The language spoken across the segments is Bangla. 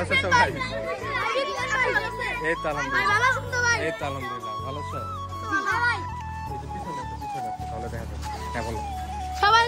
আছো সবাই? এই তো আলহামদুলিল্লাহ। এই তো আলহামদুলিল্লাহ। ভালো আছো? এই যে পিছনে তাহলে দেখা যাবে। হ্যাঁ বলো। সবাই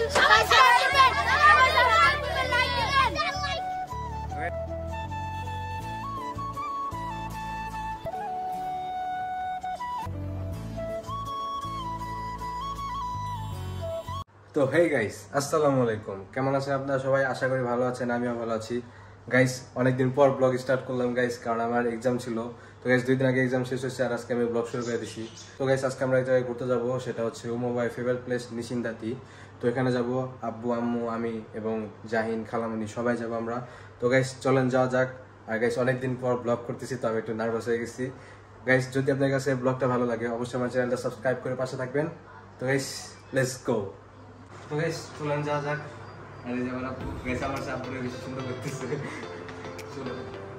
তো হেই গাইস, আসসালামু আলাইকুম। কেমন আছেন আপনারা সবাই? আশা করি ভালো আছেন, আমিও ভালো আছি। গাইস অনেকদিন পর ব্লগ স্টার্ট করলাম গাইস, কারণ আমার এক্সাম ছিল। তো গাইস 2 দিন আগে এক্সাম শেষ হয়েছে আর আজকে আমি ব্লগ শুরু করে দিছি। তো গাইস আজকে আমরা এক জায়গায় ঘুরতে যাবো, সেটা হচ্ছে ওমর ভাই ফেভারিট প্লেস নিশিন্দাতি। তো এখানে যাব আব্বু, আম্মু, আমি এবং জাহিন, খালামণি সবাই যাব আমরা। তো গাইস চলেন যাওয়া যাক। আর গাইস অনেকদিন পর ব্লগ করতেছি, তো আমি একটু নার্ভাস হয়ে গেছি। গাইস যদি আপনার কাছে ব্লগটা ভালো লাগে অবশ্যই আমার চ্যানেলটা সাবস্ক্রাইব করে পাশে থাকবেন। তো গাইস লেটস গো। তো গাইস চলেন যাওয়া যাক। আর এই যে আমার আপু গাইস আমার সাথে আপুরে বেশি সুন্দর করতেছে। চলো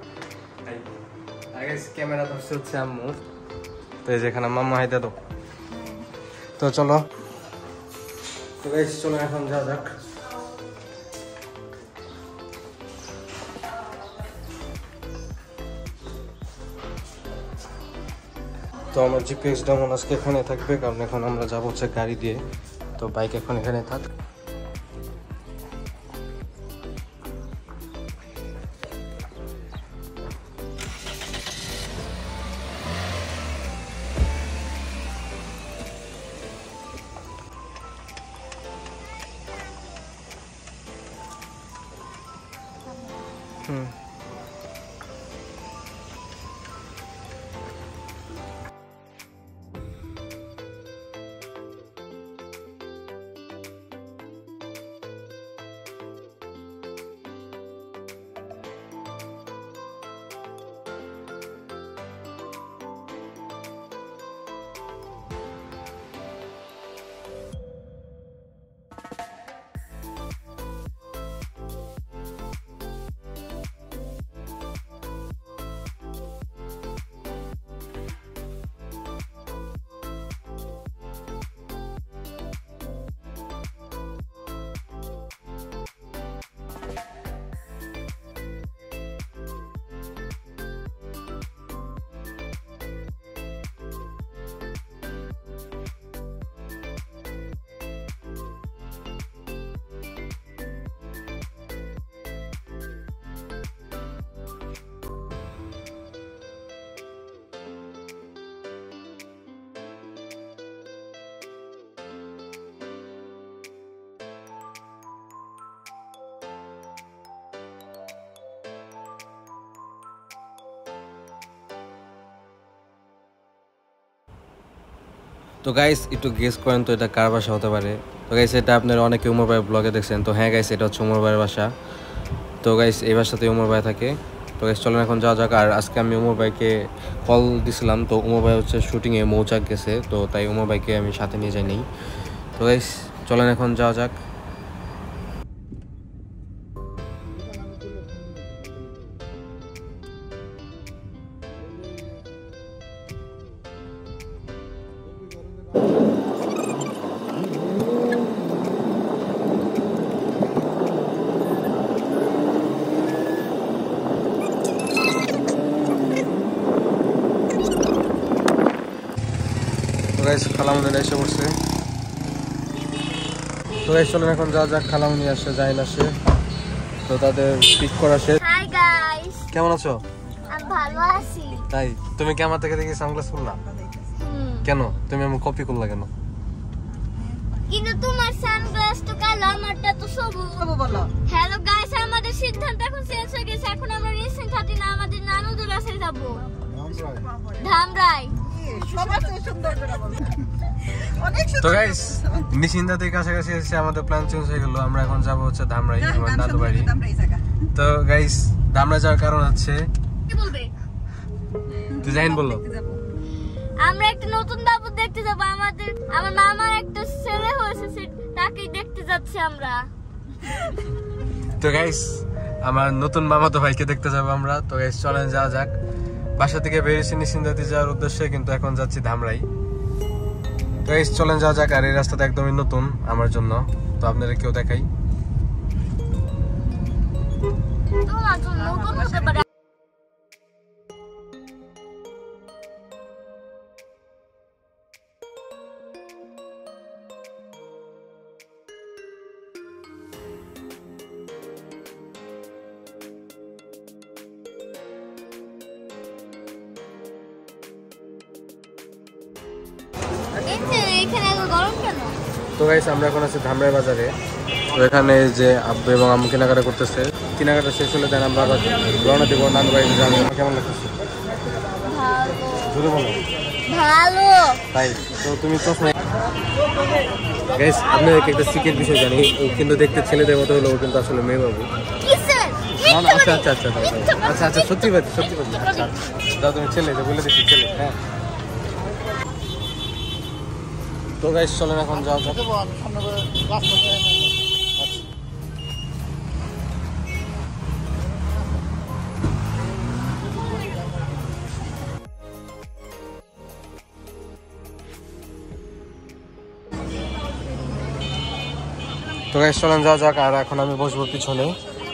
আর গাইস ক্যামেরা ধরছে হচ্ছে আম্মু। তো এই যে এখানে মাম্মা হাই দাদু। তো চলো। তো গাইস চলো এখন যাওয়া যাক। তো আমার জিপিএসটা মনে আজকে এখানে থাকবে, কারণ এখন আমরা যাবো হচ্ছে গাড়ি দিয়ে। তো বাইক এখন এখানে থাক। তো গাইস একটু গেস করেন তো এটা কার বাসা হতে পারে। তো গাইস এটা আপনারা অনেকে ওমর ভাইয়ের ব্লগে দেখছেন। তো হ্যাঁ গাইস এটা হচ্ছে ওমর ভাইয়ের বাসা। তো গাইস এই বাসাতে ওমর ভাই থাকে। তো গাইস চলেন এখন যাওয়া যাক। আর আজকে আমি ওমর ভাইকে কল দিছিলাম, তো ওমর ভাই হচ্ছে শুটিংয়ে মৌচাক গেছে, তো তাই ওমর ভাইকে আমি সাথে নিয়ে যাইনি। তো গাইস চলেন এখন যাওয়া যাক। তো গাইস খালামুনিরা এসে পড়ছে। তো গাইস চলেন এখন যাওয়া যাক। খালামুনি আসে, জাহিন আসে, তো তাদের পিক করা শেষ। হাই গাইস, কেমন আছো? আমি ভালো আছি। তাই তুমি কি আমার থেকে দেখি সানগ্লাস পরলা? কেন তুমি আমার কপি করলা কেন? কিন্তু তোমার সানগ্লাস তো কালো, আমারটা তো সবুজ। বলো হ্যালো গাইস, আমাদের সিদ্ধান্ত এখন চেঞ্জ হয়ে গেছে। এখন আমরা রেসিং থাকি না, আমাদের নানুদের বাসায় যাব। ধামরাই। তো গাইস নিশিন্দাতির কাছাকাছি এসে আমাদের প্ল্যান চেঞ্জ হয়ে গেল। আমরা এখন যাবো হচ্ছে ধামরাই, আমার দাদু বাড়ি। তো গাইস ধামরাই যাওয়ার কারণ হচ্ছে কি বলবে? তুই জাহিন বললো আমরা একটা নতুন বাবু দেখতে যাব। আমার মামার একটা ছেলে হয়েছে, তাকে দেখতে যাচ্ছি আমরা। তো গাইস আমার নতুন মামাতো ভাইকে দেখতে যাবো আমরা। তো গাইস চলেন যাওয়া যাক। বাসা থেকে বেরিয়েছি নিশিন্দাতি যাওয়ার উদ্দেশ্যে, কিন্তু এখন যাচ্ছি ধামরাই। তো গাইস চলেন যাওয়া যাক। আর এই রাস্তাটা একদমই নতুন আমার জন্য, তো আপনারা কেউ দেখাই। তোমার জন্য নতুন হতে পারে। তো গাইস আমরা এখন আছি ধামরাই বাজারে। তো এখানে যে আব্বু এবং আম্মু কেনাকাটা করতেছে, কেনাকাটা শেষ হলে দেন আমরা আবার রওনা দেবো নানু বাড়িতে যাবো। কেমন লাগতেছে? ভালো। তাই তো তুমি চশমা গাইস আপনাদেরকে একটা সিক্রেট বিষয় জানি, ও কিন্তু দেখতে ছেলেদের মতো হলো, ও কিন্তু আসলে মেয়ে বাবু। আচ্ছা আচ্ছা আচ্ছা আচ্ছা আচ্ছা সত্যি কথা সত্যি কথা। আচ্ছা দাও তুমি ছেলে বলে দিচ্ছি ছেলে। হ্যাঁ তো গাইস চলেন এখন যাওয়া যাক। তো গাইস চলেন যাওয়া যাক। আর এখন আমি বসবো পিছনে।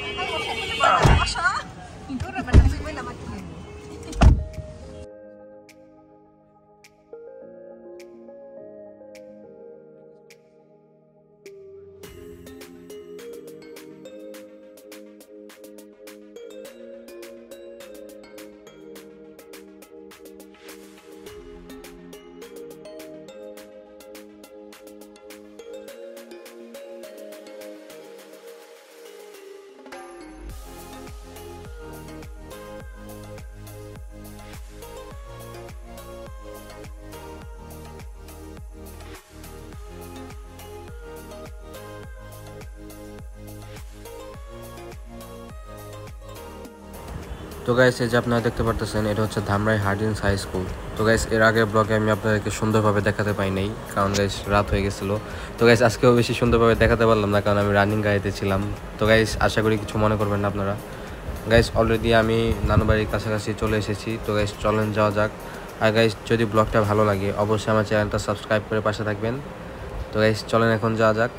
তো গাইস এই যে আপনারা দেখতে পারতেছেন এটা হচ্ছে ধামরাই হার্ডিন হাই স্কুল। তো গাইস এর আগের ব্লগে আমি আপনাদেরকে সুন্দরভাবে দেখাতে পাই নাই, কারণ গাইস রাত হয়ে গেছিলো। তো গাইস আজকেও বেশি সুন্দরভাবে দেখাতে পারলাম না, কারণ আমি রানিং গাড়িতে ছিলাম। তো গাইস আশা করি কিছু মনে করবেন না আপনারা। গাইস অলরেডি আমি নানু বাড়ির কাছাকাছি চলে এসেছি। তো গাইস চলেন যাওয়া যাক। আর গাইস যদি ব্লগটা ভালো লাগে অবশ্যই আমার চ্যানেলটা সাবস্ক্রাইব করে পাশে থাকবেন। তো গাইস চলেন এখন যাওয়া যাক।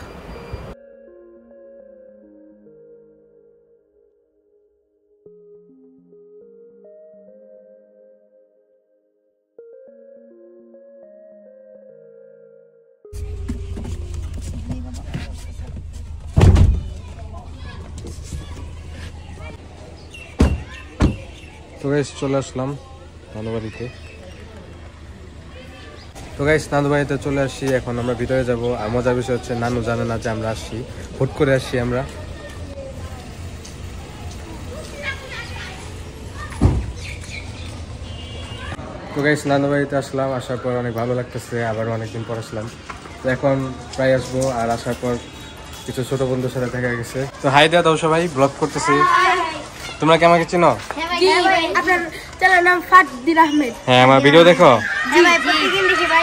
তো গাইস চলে আসলাম নানু বাড়িতে। তো গাইস নানু বাড়িতে চলে আসছি, এখন আমরা ভিতরে যাব। আর মজার বিষয় হচ্ছে নানু জানে না যে আমরা আসছি, হুট করে আসছি আমরা। তো গাইস নানু বাড়িতে আসলাম, আসার পর অনেক ভালো লাগতেছে, আবার অনেকদিন পর আসলাম। তো এখন প্রায় আসবো। আর আসার পর কিছু ছোট বন্ধুর সাথে দেখা গেছে। তো হাই দেয়া দাও সবাই, ব্লগ করতেছি। তোমরা কি আমাকে চিনো? আপনার চ্যানেলের নাম ফারদিন আহমেদ। হ্যাঁ আমার ভিডিও দেখো? জি ভাই প্রতিদিন দেখি ভাই।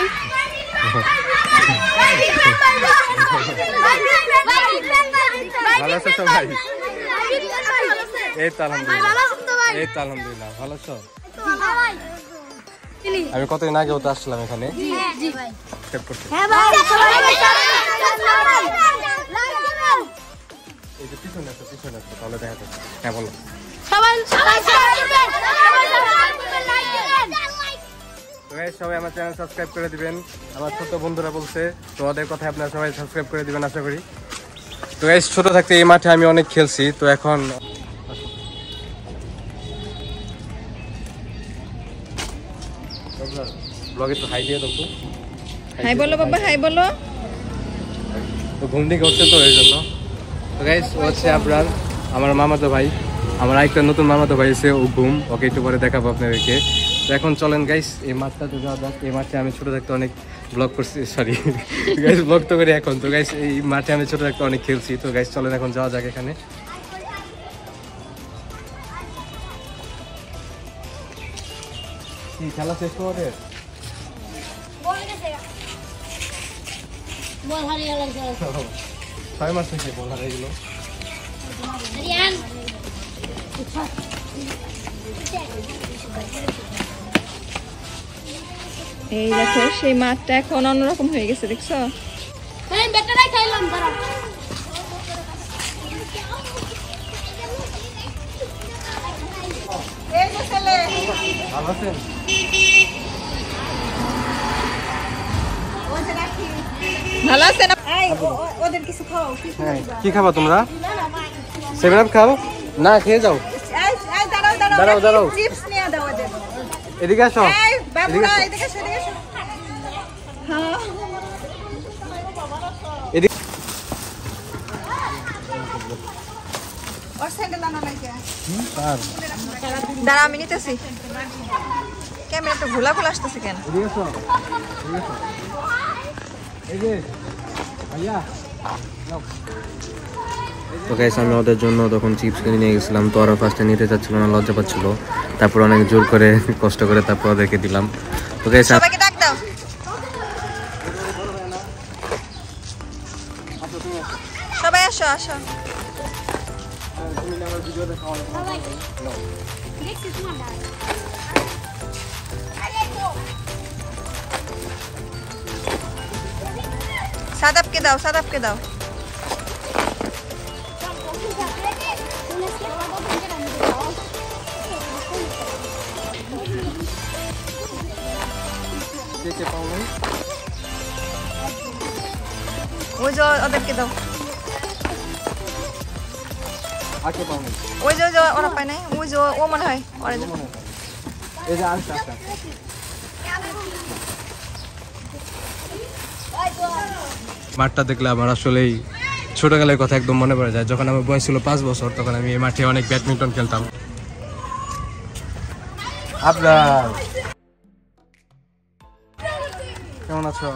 ভালো আছো সবাই? এই তো আলহামদুলিল্লাহ, এই তো আলহামদুলিল্লাহ। ভালো আছো? আমি কতদিন আগেও তো আসলাম এখানে। এই যে পিছনে একটা তাহলে দেখা যাচ্ছে। হ্যাঁ বলো। সবাই আমার চ্যানেল সাবস্ক্রাইব করে দিবেন। আমার ছোট বন্ধুরা বলছে, তো ওদের কথা আপনারা সবাই সাবস্ক্রাইব করে দিবেন আশা করি। তো গাইস ছোট থাকতে এই মাঠে আমি অনেক খেলছি। তো এখন ব্লগে তো হাই দিয়ে দেবো। হাই বলো বাবা, হাই বলো। তো ঘুম থেকে উঠছে তো এই জন্য। তো গাইস ও হচ্ছে আপনার আমার মামাতো ভাই, আমার আরেকটা নতুন মামাতো ভাই এসে, ও ঘুম, ওকে একটু পরে দেখাবো আপনাদেরকে। তো এখন চলেন গাইস এই মাঠটাতে যাওয়া যাক। এই মাঠে আমি ছোট থাকতে অনেক ব্লগ করছি, সরি গাইস ব্লগ তো করি এখন। তো গাইস এই মাঠে আমি ছোট থাকতে অনেক খেলছি। তো গাইস চলেন এখন যাওয়া যাক এখানে। কি খেলা শেষ তোমাদের? বল হারিয়ে লাগছে 6 মাস থেকে বল হারিয়ে গেল। রিয়ান এই দেখো সেই মাঠটা এখন অন্যরকম হয়ে গেছে, দেখছো? এই বেটারাই খাইলাম দাঁড়া। এই যে ছেলে ভালো আছেন? ভালো আছে না? ওদের কিছু খাও। কি খাবা তোমরা? 7 আপ খাও না? খেয়ে যাও। দাঁড়াও দাঁড়াও, চিপস নিয়ে দাও ওদের। এদিকে আসো। বাবুরা এদিকে এসো, এদিকে এসো। ওর স্যান্ডেল আনা লাগে স্যার দাঁড়া আমি নিতেছি ক্যামেরা তো ঘোলা ঘোলা আসতেছে কেন এই যে ভাইয়া তো গাইস আমি ওদের জন্য তখন চিপস কিনে নিয়ে গেছিলাম তো ওরা ফার্স্টে নিতে চাচ্ছিল না লজ্জা পাচ্ছিল তারপর অনেক জোর করে কষ্ট করে তারপর ওদেরকে দিলাম তো গাইস সবাইকে ডাক দাও সবাই আসো আসো সাদাবকে দাও সাদাবকে দাও ওই যে ওদেরকে দাও ওই যে ওরা পায় নাই ওই যে ও মনে হয় ওরা এই যে আসছে মাঠটা দেখলে আমার আসলেই ছোটবেলার কথা একদম মনে পড়ে যায় যখন আমার বয়স ছিল 5 বছর তখন আমি এই মাঠে অনেক ব্যাডমিন্টন খেলতাম আপনার কেমন আছো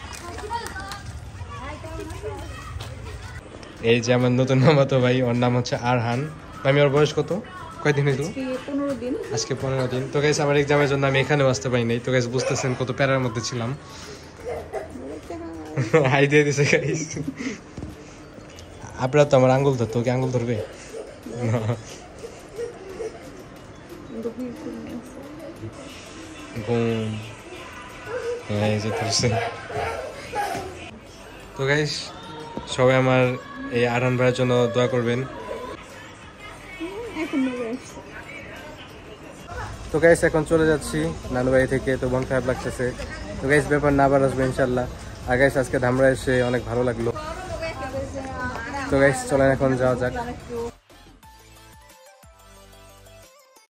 এই যে আমার নতুন মামাতো ভাই ওর নাম হচ্ছে আরহান আমি ওর বয়স কত কয়দিন হইল আজকে 15 দিন তো গাইস আমার এক্সামের জন্য আমি এখানেও আসতে পারি নাই তো গাইস বুঝতেছেন কত প্যারার মধ্যে ছিলাম হাই দিয়ে দিছে গাইস আপনারা তো আমার আঙ্গুল ধরতো কি আঙ্গুল ধরবে তো গাইস সবাই আমার এই আরহান ভাইয়ের জন্য দোয়া করবেন তো গাইস এখন চলে যাচ্ছি নানু বাড়ি থেকে তো মন খারাপ লাগতেছে তো গাইস ব্যাপার না আবার আসবে ইনশাল্লাহ আর গাইস আজকে ধামরা এসে অনেক ভালো লাগলো তো গাইস চলেন এখন যাওয়া যাক